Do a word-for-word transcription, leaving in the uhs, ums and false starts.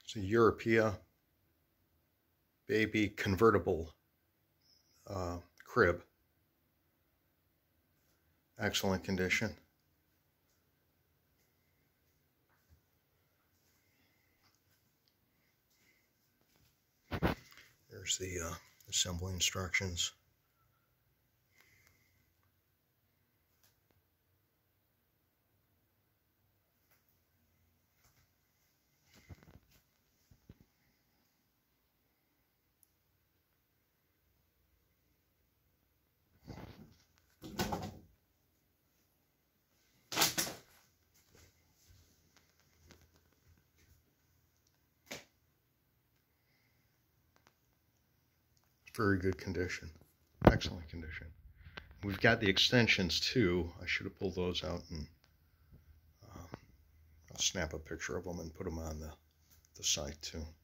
It's a Europa baby convertible uh, crib. Excellent condition. There's the uh, assembly instructions. Very good condition. Excellent condition. We've got the extensions too. I should have pulled those out, and uh, I'll snap a picture of them and put them on the, the site too.